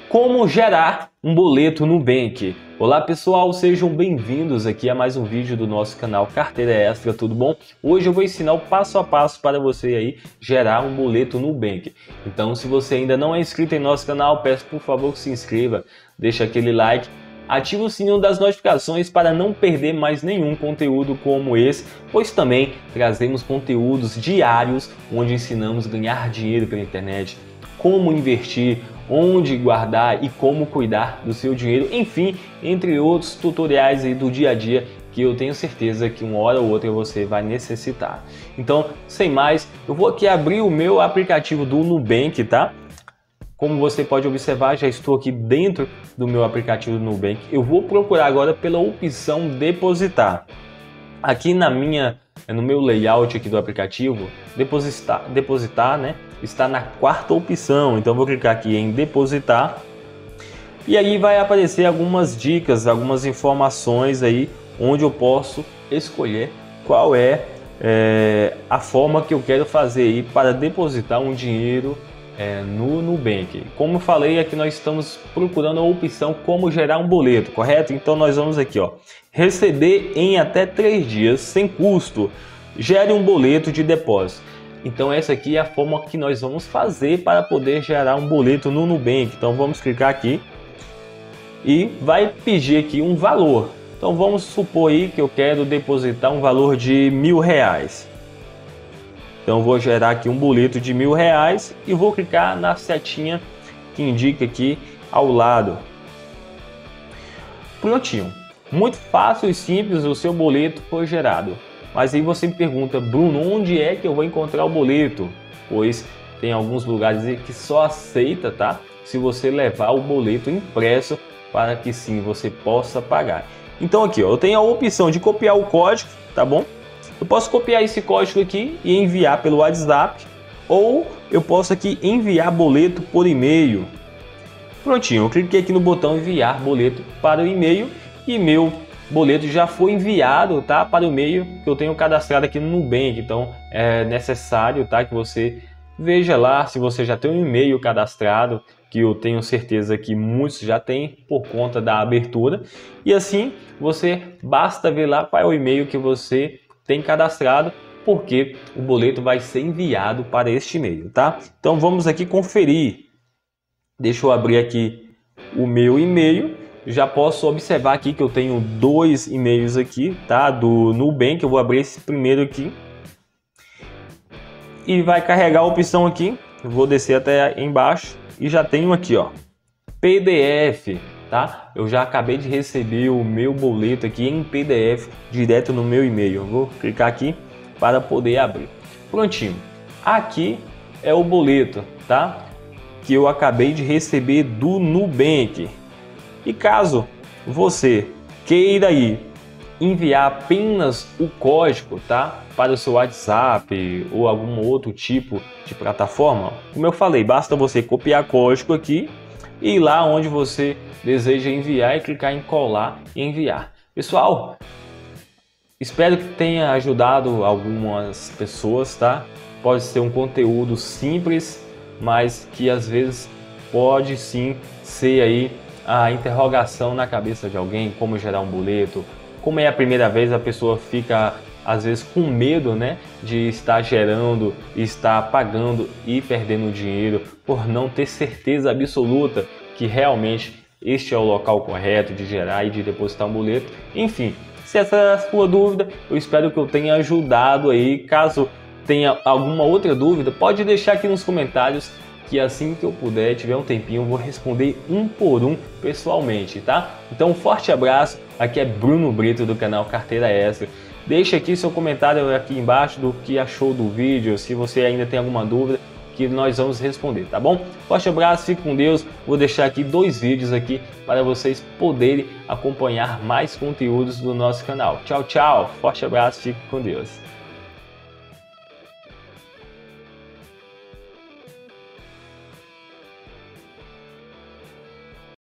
Como gerar um boleto Nubank. Olá pessoal, sejam bem-vindos aqui a mais um vídeo do nosso canal Carteira Extra, tudo bom? Hoje eu vou ensinar o passo a passo para você aí gerar um boleto Nubank. Então, se você ainda não é inscrito em nosso canal, peço por favor que se inscreva, deixa aquele like, ative o sininho das notificações para não perder mais nenhum conteúdo como esse, pois também trazemos conteúdos diários onde ensinamos a ganhar dinheiro pela internet, como investir, onde guardar e como cuidar do seu dinheiro, enfim, entre outros tutoriais aí do dia a dia que eu tenho certeza que uma hora ou outra você vai necessitar. Então, sem mais, eu vou aqui abrir o meu aplicativo do Nubank, tá? Como você pode observar, já estou aqui dentro do meu aplicativo do Nubank. Eu vou procurar agora pela opção depositar. Aqui no meu layout aqui do aplicativo, depositar, né, está na quarta opção. Então vou clicar aqui em depositar e aí vai aparecer algumas dicas, algumas informações aí onde eu posso escolher qual é a forma que eu quero fazer aí para depositar um dinheiro no Nubank. Como eu falei, aqui nós estamos procurando a opção como gerar um boleto, correto? Então nós vamos aqui, ó, receber em até 3 dias sem custo, gere um boleto de depósito. Então essa aqui é a forma que nós vamos fazer para poder gerar um boleto no Nubank. Então vamos clicar aqui e vai pedir aqui um valor. Então vamos supor aí que eu quero depositar um valor de R$1.000. Então vou gerar aqui um boleto de R$1.000 e vou clicar na setinha que indica aqui ao lado. Prontinho. Muito fácil e simples, o seu boleto foi gerado. Mas aí você me pergunta, Bruno, onde é que eu vou encontrar o boleto? Pois tem alguns lugares aí que só aceita, tá? Se você levar o boleto impresso para que sim você possa pagar. Então aqui, ó, eu tenho a opção de copiar o código, tá bom? Eu posso copiar esse código aqui e enviar pelo WhatsApp, ou eu posso aqui enviar boleto por e-mail. Prontinho, eu cliquei aqui no botão enviar boleto para o e-mail e meu boleto já foi enviado, tá, para o e-mail que eu tenho cadastrado aqui no Nubank. Então é necessário, tá, que você veja lá se você já tem um e-mail cadastrado, que eu tenho certeza que muitos já têm por conta da abertura, e assim você basta ver lá qual é o e-mail que você tem cadastrado, porque o boleto vai ser enviado para este e-mail, tá? Então vamos aqui conferir. Deixa eu abrir aqui o meu e-mail. Já posso observar aqui que eu tenho 2 e-mails aqui, tá? Do Nubank. Eu vou abrir esse primeiro aqui e vai carregar a opção aqui. Eu vou descer até embaixo e já tenho aqui, ó, PDF, tá? Eu já acabei de receber o meu boleto aqui em PDF direto no meu e-mail. Eu vou clicar aqui para poder abrir. Prontinho. Aqui é o boleto, tá? Que eu acabei de receber do Nubank. E caso você queira aí enviar apenas o código, tá, para o seu WhatsApp ou algum outro tipo de plataforma, como eu falei, basta você copiar código aqui e ir lá onde você deseja enviar e clicar em colar e enviar. Pessoal, espero que tenha ajudado algumas pessoas, tá? Pode ser um conteúdo simples, mas que às vezes pode sim ser aí a interrogação na cabeça de alguém, como gerar um boleto. Como é a primeira vez, a pessoa fica às vezes com medo, né, de estar gerando, estar pagando e perdendo dinheiro por não ter certeza absoluta que realmente este é o local correto de gerar e de depositar um boleto. Enfim, se essa é a sua dúvida, eu espero que eu tenha ajudado aí. Caso tenha alguma outra dúvida, pode deixar aqui nos comentários, que assim que eu puder, tiver um tempinho, eu vou responder um por um pessoalmente, tá? Então um forte abraço, aqui é Bruno Brito do canal Carteira Extra. Deixa aqui seu comentário aqui embaixo do que achou do vídeo, se você ainda tem alguma dúvida, que nós vamos responder, tá bom? Forte abraço, fique com Deus. Vou deixar aqui 2 vídeos aqui para vocês poderem acompanhar mais conteúdos do nosso canal. Tchau, tchau, forte abraço, fique com Deus.